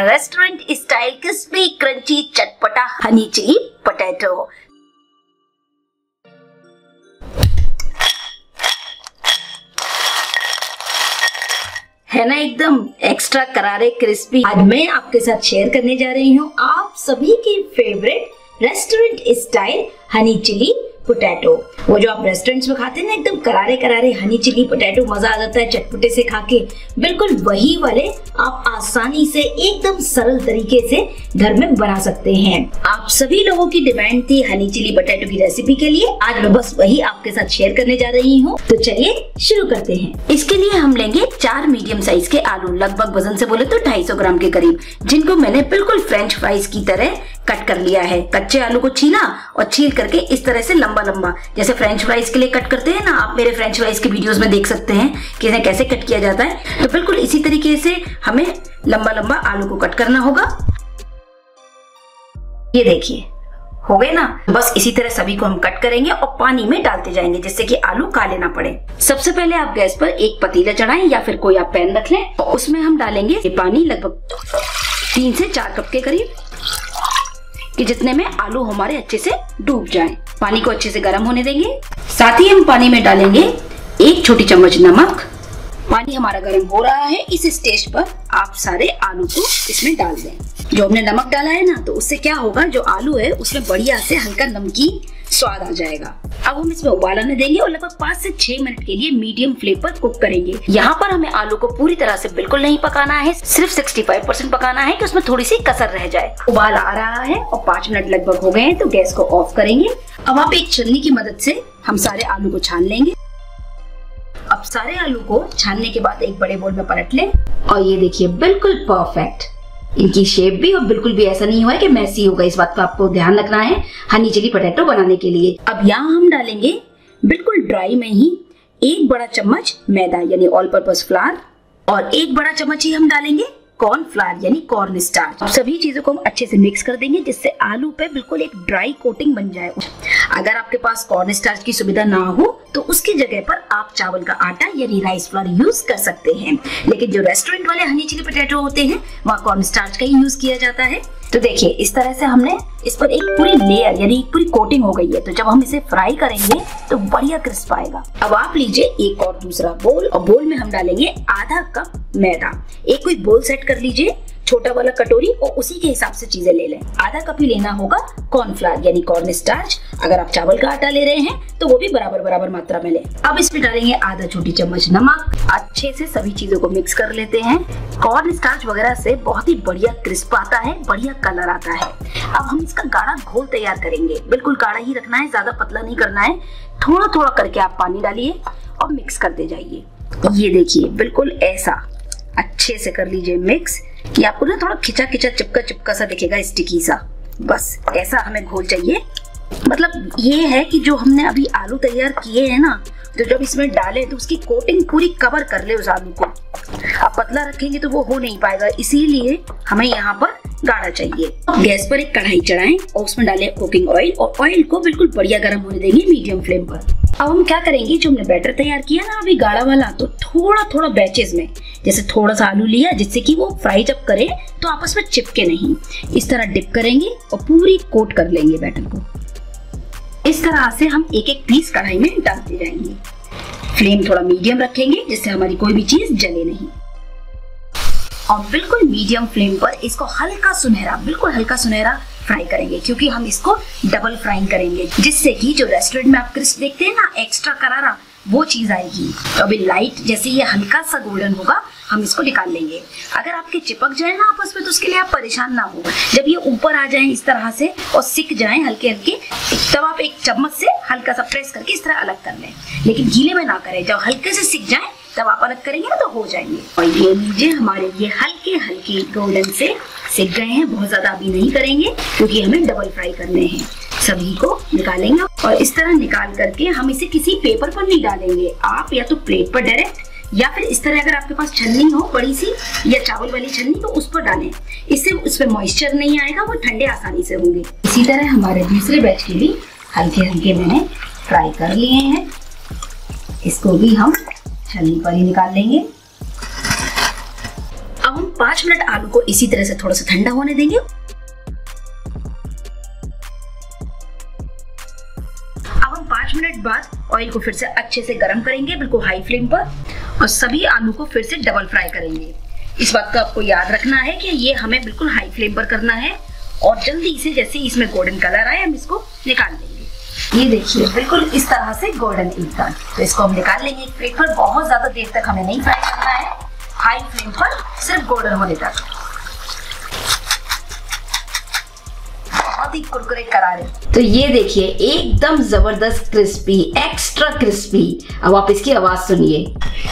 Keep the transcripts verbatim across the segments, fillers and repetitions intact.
Restaurant style crispy crunchy चटपटा Honey chilli potato. है ना एकदम एक्स्ट्रा करारे क्रिस्पी। आज मैं आपके साथ शेयर करने जा रही हूँ आप सभी की favourite restaurant style honey chilli potato. वो जो आप रेस्टोरेंट्स में खाते हैं ना एकदम करारे करारे हनी चिली पोटैटो, मजा आ जाता है चटपटे से खा के, बिल्कुल वही वाले आप आसानी से एकदम सरल तरीके से घर में बना सकते हैं। आप सभी लोगों की डिमांड थी हनी चिली पोटैटो की रेसिपी के लिए, आज मैं बस वही आपके साथ शेयर करने जा रही हूँ। तो चलिए शुरू करते हैं। इसके लिए हम लेंगे चार मीडियम साइज के आलू, लगभग वजन से बोले तो ढाई सौ ग्राम के करीब, जिनको मैंने बिल्कुल फ्रेंच फ्राइज की तरह कट कर लिया है। कच्चे आलू को छीला और छील करके इस तरह से लंबा लंबा, जैसे फ्रेंच फ्राइज के लिए कट करते हैं ना, आप मेरे फ्रेंच फ्राइज के वीडियोस में देख सकते हैं कि इन्हें कैसे कट किया जाता है। तो बिल्कुल इसी तरीके से हमें लंबा लंबा आलू को कट करना होगा। ये देखिए हो गए ना। बस इसी तरह सभी को हम कट करेंगे और पानी में डालते जाएंगे जिससे कि आलू काले ना पड़े। सबसे पहले आप गैस पर एक पतीला चढ़ाएं या फिर कोई आप पैन रख लें और उसमें हम डालेंगे ये पानी, लगभग तीन से चार कप के करीब, कि जितने में आलू हमारे अच्छे से डूब जाएं। पानी को अच्छे से गर्म होने देंगे। साथ ही हम पानी में डालेंगे एक छोटी चम्मच नमक। पानी हमारा गर्म हो रहा है, इस स्टेज पर आप सारे आलू को इसमें डाल दें। जो हमने नमक डाला है ना, तो उससे क्या होगा, जो आलू है उसमें बढ़िया से हल्का नमकीन स्वाद आ जाएगा। अब हम इसमें उबाल आने देंगे और लगभग पाँच से छह मिनट के लिए मीडियम फ्लेम पर कुक करेंगे। यहाँ पर हमें आलू को पूरी तरह से बिल्कुल नहीं पकाना है, सिर्फ पैंसठ परसेंट पकाना है कि उसमें थोड़ी सी कसर रह जाए। उबाल आ रहा है और पाँच मिनट लगभग हो गए हैं, तो गैस को ऑफ करेंगे। अब आप एक छलनी की मदद से हम सारे आलू को छान लेंगे। अब सारे आलू को छानने के बाद एक बड़े बोल में पलट लें और ये देखिए बिल्कुल परफेक्ट इनकी शेप भी, और बिल्कुल भी ऐसा नहीं हुआ है कि मैसी होगा। इस बात का आपको ध्यान रखना है हनी चिली पोटैटो बनाने के लिए। अब यहाँ हम डालेंगे बिल्कुल ड्राई में ही एक बड़ा चम्मच मैदा यानी ऑल पर्पस फ्लावर, और एक बड़ा चम्मच ही हम डालेंगे कॉर्न फ्लावर यानी कॉर्न स्टार्च। सभी चीजों को हम अच्छे से मिक्स कर देंगे जिससे आलू पे बिल्कुल एक ड्राई कोटिंग बन जाए। अगर आपके पास कॉर्न स्टार्च की सुविधा ना हो तो उसकी जगह पर आप चावल का आटा यानी राइस फ्लावर यूज कर सकते हैं, लेकिन जो रेस्टोरेंट वाले हनी चिली पोटैटो होते हैं वहाँ कॉर्न स्टार्च का ही यूज किया जाता है। तो देखिए इस तरह से हमने इस पर एक पूरी लेयर यानी एक पूरी कोटिंग हो गई है। तो जब हम इसे फ्राई करेंगे तो बढ़िया क्रिस्प आएगा। अब आप लीजिए एक और दूसरा बोल, और बोल में हम डालेंगे आधा कप मैदा। एक कोई बोल सेट कर लीजिए, छोटा वाला कटोरी, और उसी के हिसाब से चीजें ले लें। आधा कप ही लेना होगा कॉर्नफ्लावर यानी कॉर्न स्टार्च। अगर आप चावल का आटा ले रहे हैं तो वो भी बराबर बराबर मात्रा में लें। अब इसमें डालेंगे आधा छोटी चम्मच नमक। अच्छे से सभी चीजों को मिक्स कर लेते हैं। कॉर्न स्टार्च वगैरह से बहुत ही बढ़िया क्रिस्प आता है, बढ़िया कलर आता है। अब हम इसका गाढ़ा घोल तैयार करेंगे। बिल्कुल गाढ़ा ही रखना है, ज्यादा पतला नहीं करना है। थोड़ा थोड़ा करके आप पानी डालिए और मिक्स करते जाइए। ये देखिए बिल्कुल ऐसा अच्छे से कर लीजिए मिक्स कि आपको ना थोड़ा खिंचा खिंचा चिपका चिपका सा दिखेगा, स्टिकी सा। बस ऐसा हमें घोल चाहिए। मतलब ये है कि जो हमने अभी आलू तैयार किए हैं ना, तो जब इसमें डालें तो उसकी कोटिंग पूरी कवर कर ले उस आलू को। आप पतला रखेंगे तो वो हो नहीं पाएगा, इसीलिए हमें यहाँ पर गाढ़ा चाहिए। गैस पर एक कढ़ाई चढ़ाएं और उसमें डालें कुकिंग ऑयल, और ऑयल को बिल्कुल बढ़िया गर्म होने देंगे मीडियम फ्लेम पर। अब हम क्या करेंगे, जो हमने बैटर तैयार किया ना अभी गाढ़ा वाला, तो थोड़ा थोड़ा बैचेस में, जैसे थोड़ा सा आलू लिया जिससे कि वो फ्राई जब करें तो आपस में चिपके नहीं, इस तरह डिप करेंगे और पूरी कोट कर लेंगे बैटर को। इस तरह से हम एक एक पीस कढ़ाई में डालते जाएंगे। फ्लेम थोड़ा मीडियम रखेंगे जिससे हमारी कोई भी चीज जले नहीं, और बिल्कुल मीडियम फ्लेम पर इसको हल्का सुनहरा, बिल्कुल हल्का सुनहरा फ्राई करेंगे, क्योंकि हम इसको डबल फ्राइंग करेंगे जिससे कि जो रेस्टोरेंट में आप क्रिस्प देखते हैं ना एक्स्ट्रा करारा, वो चीज आएगी। तो अभी लाइट जैसे ये हल्का सा गोल्डन होगा हम इसको निकाल लेंगे। अगर आपके चिपक जाए ना आपस में तो उसके लिए आप परेशान ना हो। जब ये ऊपर आ जाए इस तरह से और सिक जाए हल्के हल्के, तब आप एक चम्मच से हल्का सा प्रेस करके इस तरह अलग कर लें, लेकिन गीले में ना करें। जब हल्के से सिक जाए तब आप अलग करेंगे ना तो हो जाएंगे। और ये लीजिए हमारे ये हल्के हल्के गोल्डन से सिक गए हैं। बहुत ज्यादा अभी नहीं करेंगे क्योंकि हमें डबल फ्राई करने हैं। सभी को निकालेंगे और इस तरह निकाल करके हम इसे किसी पेपर पर नहीं डालेंगे। आप या तो प्लेट पर डायरेक्ट, या फिर इस तरह अगर आपके पास छन्नी हो बड़ी सी या चावल वाली छन्नी तो उस पर डालें। इससे उसमें मॉइस्चर नहीं आएगा, वो ठंडे आसानी से होंगे। इसी तरह हमारे दूसरे बैच के भी हल्के हल्के मैंने फ्राई कर लिए हैं। इसको भी हम छन्नी पर ही निकाल लेंगे। अब हम पाँच मिनट आलू को इसी तरह से थोड़ा सा ठंडा होने देंगे। अब हम पाँच मिनट बाद ऑयल को फिर से अच्छे से गर्म करेंगे, बिल्कुल हाई फ्लेम पर, और सभी आलू को फिर से डबल फ्राई करेंगे। इस बात का आपको याद रखना है कि ये हमें बिल्कुल हाई फ्लेम पर करना है, और जल्दी से जैसे इसमें गोल्डन कलर आए हम इसको निकाल लेंगे। ये देखिए बिल्कुल इस तरह से गोल्डन एकदम, तो इसको हम निकाल लेंगे एक प्लेट पर। बहुत ज्यादा देर तक हमें नहीं फ्राई करना है, हाई फ्लेम पर सिर्फ गोल्डन होने तक। बहुत ही कुरकुरे करारे। तो ये देखिए एकदम जबरदस्त क्रिस्पी, एक्स्ट्रा क्रिस्पी। अब आप इसकी आवाज सुनिए।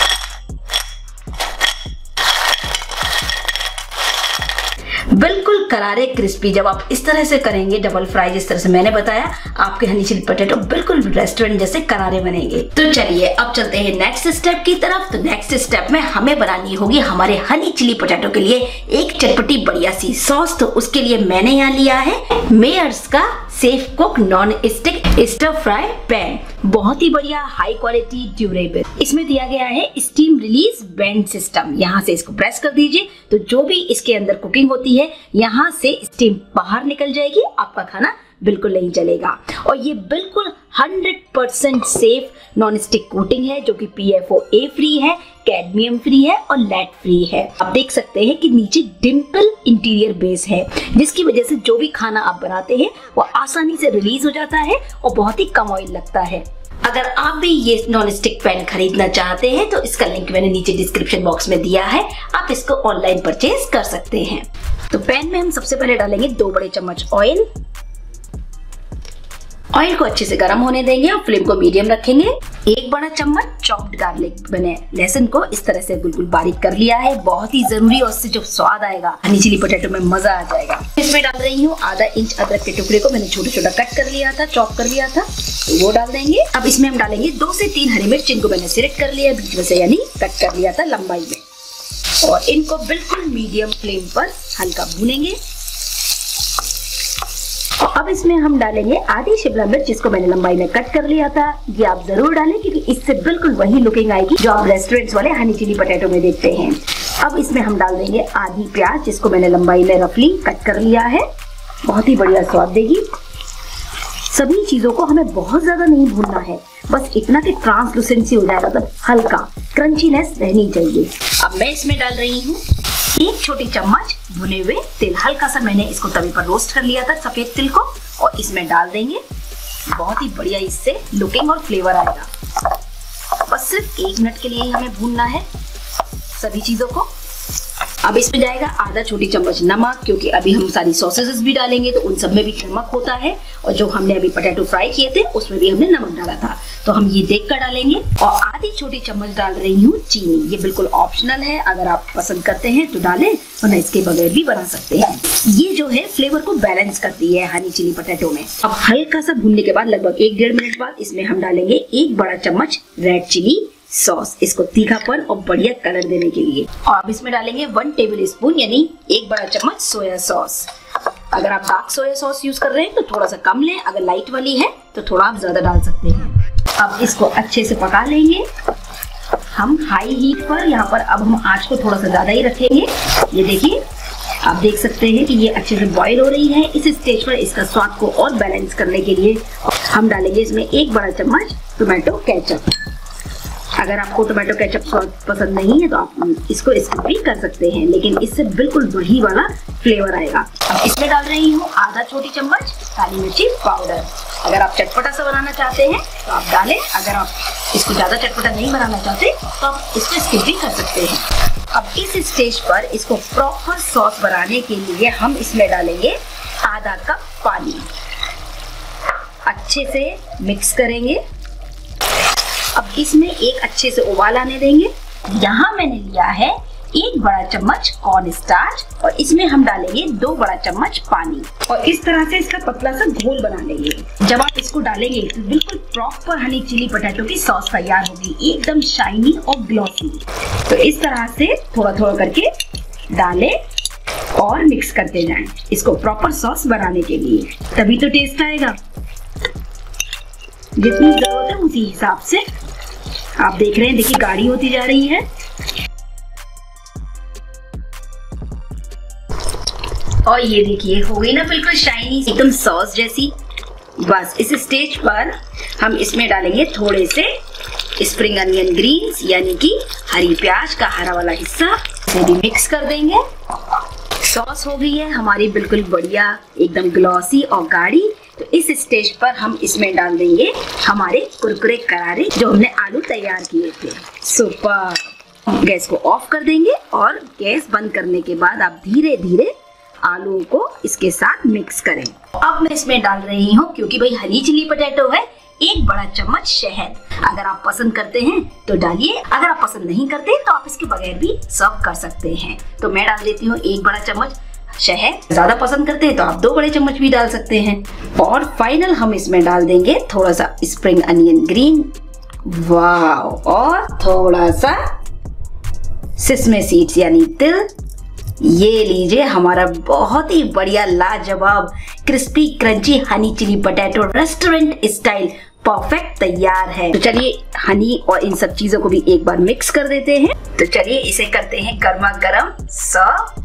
बिल्कुल करारे क्रिस्पी। जब आप इस तरह से करेंगे डबल फ्राई जिस तरह से मैंने बताया, आपके हनी चिली पोटैटो बिल्कुल रेस्टोरेंट जैसे करारे बनेंगे। तो चलिए अब चलते हैं नेक्स्ट स्टेप की तरफ। तो नेक्स्ट स्टेप में हमें बनानी होगी हमारे हनी चिली पोटैटो के लिए एक चटपटी बढ़िया सी सॉस। तो उसके लिए मैंने यहाँ लिया है मेयर्स का safe cook non stick stir fry pan. बहुत ही बढ़िया, हाई क्वालिटी, ड्यूरेबल। इसमें दिया गया है स्टीम रिलीज बेंड सिस्टम। यहाँ से इसको प्रेस कर दीजिए तो जो भी इसके अंदर कुकिंग होती है यहाँ से स्टीम बाहर निकल जाएगी, आपका खाना बिल्कुल नहीं जलेगा। और ये बिल्कुल hundred percent safe non stick coating है जो कि P F O A free है, कैडमियम फ्री है और लेड फ्री है। आप देख सकते हैं कि नीचे डिम्पल इंटीरियर बेस है, जिसकी वजह से जो भी खाना आप बनाते हैं वो आसानी से रिलीज हो जाता है और बहुत ही कम ऑयल लगता है। अगर आप भी ये नॉन स्टिक पैन खरीदना चाहते हैं तो इसका लिंक मैंने नीचे डिस्क्रिप्शन बॉक्स में दिया है, आप इसको ऑनलाइन परचेज कर सकते हैं। तो पैन में हम सबसे पहले डालेंगे दो बड़े चम्मच ऑयल। ऑयल को अच्छे से गर्म होने देंगे और फ्लेम को मीडियम रखेंगे। एक बड़ा चम्मच चॉप्ड गार्लिक बने लहसुन को इस तरह से बिल्कुल बारीक कर लिया है, बहुत ही जरूरी, और उससे जो स्वाद आएगा हनी चिली पोटैटो में मजा आ जाएगा। इसमें डाल रही हूँ आधा इंच अदरक के टुकड़े को मैंने छोटा छोटा कट कर लिया था, चॉप कर लिया था, तो वो डाल देंगे। अब इसमें हम डालेंगे दो से तीन हरी मिर्च, जिनको मैंने सिलेक्ट कर लिया बीच में से, यानी कट कर लिया था लंबाई में, और इनको बिल्कुल मीडियम फ्लेम पर हल्का भूनेंगे। और अब इसमें हम डालेंगे आधी शिमला मिर्च, जिसको मैंने लंबाई में कट कर लिया था। ये आप जरूर डालें क्योंकि इससे बिल्कुल वही लुकिंग आएगी जो आप रेस्टोरेंट्स वाले हनी चिली पोटैटो में देखते हैं। अब इसमें हम डाल देंगे आधी प्याज, जिसको मैंने लंबाई में रफली कट कर लिया है, बहुत ही बढ़िया स्वाद देगी। सभी चीजों को हमें बहुत ज्यादा नहीं भूनना है, बस इतना कि ट्रांसलूसेंसी हो जाएगा, मतलब हल्का क्रंचीनेस रहनी चाहिए। अब मैं इसमें डाल रही हूँ एक छोटी चम्मच भुने हुए तिल। हल्का सा मैंने इसको तवे पर रोस्ट कर लिया था, सफेद तिल को, और इसमें डाल देंगे। बहुत ही बढ़िया इससे लुकिंग और फ्लेवर आएगा। बस सिर्फ एक मिनट के लिए ही हमें भूनना है सभी चीजों को। अब इसमें जाएगा आधा छोटी चम्मच नमक, क्योंकि अभी हम सारी सॉसेजेस भी डालेंगे तो उन सब में भी नमक होता है, और जो हमने अभी पोटैटो फ्राई किए थे उसमें भी हमने नमक डाला था, तो हम ये देख कर डालेंगे। और आधी छोटी चम्मच डाल रही हूँ चीनी। ये बिल्कुल ऑप्शनल है, अगर आप पसंद करते हैं तो डालें, वरना इसके बगैर भी बना सकते हैं। ये जो है फ्लेवर को बैलेंस करती है हनी चिली पोटैटो में। अब हल्का सा भूनने के बाद लगभग एक डेढ़ मिनट बाद इसमें हम डालेंगे एक बड़ा चम्मच रेड चिली सॉस, इसको तीखापन और बढ़िया कलर देने के लिए। और अब इसमें डालेंगे वन टेबल स्पून यानी एक बड़ा चम्मच सोया सॉस। अगर आप डार्क सोया सॉस यूज कर रहे हैं तो थोड़ा सा कम लें, अगर लाइट वाली है तो थोड़ा आप ज्यादा डाल सकते हैं। अब इसको अच्छे से पका लेंगे हम हाई हीट पर। यहाँ पर अब हम आंच को थोड़ा सा ज्यादा ही रखेंगे। ये देखिए, आप देख सकते हैं कि ये अच्छे से बॉईल हो रही है। इस स्टेज पर इसका स्वाद को और बैलेंस करने के लिए हम डालेंगे इसमें एक बड़ा चम्मच टोमेटो केचप। अगर आपको टोमेटो केचप स्वाद पसंद नहीं है तो आप इसको स्किप भी कर सकते हैं, लेकिन इससे बिल्कुल वही वाला फ्लेवर आएगा। अब इसमें डाल रही हूँ आधा छोटी चम्मच काली मिर्ची पाउडर। अगर आप चटपटा सा बनाना चाहते हैं तो आप डालें, अगर आप इसको ज्यादा चटपटा नहीं बनाना चाहते तो आप इसको स्किप भी कर सकते हैं। अब इस स्टेज पर इसको प्रॉपर सॉस बनाने के लिए हम इसमें डालेंगे आधा कप पानी। अच्छे से मिक्स करेंगे। अब इसमें एक अच्छे से उबाल आने देंगे। यहाँ मैंने लिया है एक बड़ा चम्मच कॉर्न स्टार्च, और इसमें हम डालेंगे दो बड़ा चम्मच पानी, और इस तरह से इसका पतला सा घोल बना लेंगे। जब आप इसको डालेंगे तो बिल्कुल प्रॉपर हनी चिली पोटैटो की सॉस तैयार होगी, एकदम शाइनी और ग्लॉसी। तो इस तरह से थोड़ा थोड़ा करके डालें और मिक्स करते जाएं इसको प्रॉपर सॉस बनाने के लिए, तभी तो टेस्ट आएगा। जितनी जरूरत है उसी हिसाब से आप देख रहे हैं, देखिए गाढ़ी होती जा रही है। और ये देखिए हो गई ना बिल्कुल शाइनी एकदम सॉस जैसी। बस इस स्टेज पर हम इसमें डालेंगे थोड़े से स्प्रिंग अनियन ग्रीन्स यानी कि हरी प्याज का हरा वाला हिस्सा, इसे भी मिक्स कर देंगे। सॉस हो गई है हमारी बिल्कुल बढ़िया एकदम ग्लॉसी और गाढ़ी। तो इस स्टेज पर हम इसमें डाल देंगे हमारे कुरकुरे करारे जो हमने आलू तैयार किए थे। सुपर। गैस को ऑफ कर देंगे और गैस बंद करने के बाद आप धीरे धीरे आलू को इसके साथ मिक्स करें। अब मैं इसमें डाल रही हूँ, क्योंकि भाई हनी चिली पोटैटो है, एक बड़ा चम्मच शहद। अगर आप पसंद करते हैं तो डालिए, अगर आप पसंद नहीं करते तो आप इसके बगैर भी सर्व कर सकते हैं। तो मैं डाल देती हूँ एक बड़ा चम्मच शहद। ज्यादा पसंद करते हैं तो आप दो बड़े चम्मच भी डाल सकते हैं। और फाइनल हम इसमें डाल देंगे थोड़ा सा स्प्रिंग अनियन ग्रीन, वाव, और थोड़ा सा सिसमे सीड्स यानी तिल। ये लीजिए हमारा बहुत ही बढ़िया लाजवाब crispy crunchy honey chilli potato restaurant style perfect तैयार है। तो चलिए हनी और इन सब चीजों को भी एक बार मिक्स कर देते हैं। तो चलिए इसे करते हैं गर्मा गर्म सर्व।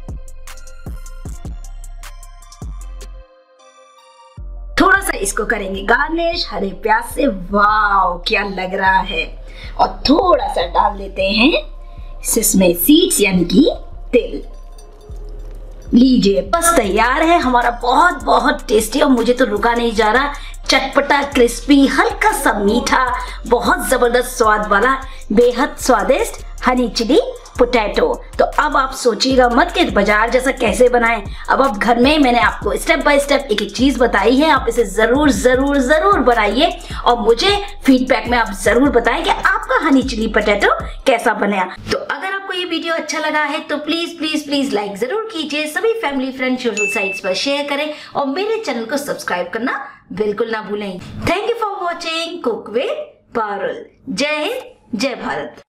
थोड़ा सा इसको करेंगे गार्निश हरे प्याज से, वाव क्या लग रहा है। और थोड़ा सा डाल देते हैं सिसमे सीड्स यानी कि तिल। लीजिए बस तैयार है हमारा बहुत बहुत टेस्टी, और मुझे तो रुका नहीं जा रहा, चटपटा क्रिस्पी हल्का सा मीठा बहुत जबरदस्त स्वाद वाला बेहद स्वादिष्ट हनी चिली पोटैटो। तो अब आप सोचिएगा मत कि बाजार जैसा कैसे बनाएं। अब आप घर में मैंने आपको स्टेप बाय स्टेप एक एक चीज बताई है, आप इसे जरूर जरूर जरूर बनाइए और मुझे फीडबैक में आप जरूर बताएं कि आपका हनी चिली पोटैटो कैसा बना। तो अगर आपको ये वीडियो अच्छा लगा है तो प्लीज प्लीज प्लीज लाइक जरूर कीजिए, सभी फैमिली फ्रेंड सोशल साइट्स पर शेयर करें और मेरे चैनल को सब्सक्राइब करना बिल्कुल ना भूलें। Thank you for watching Cook with Parul. जय हिंद, जय भारत।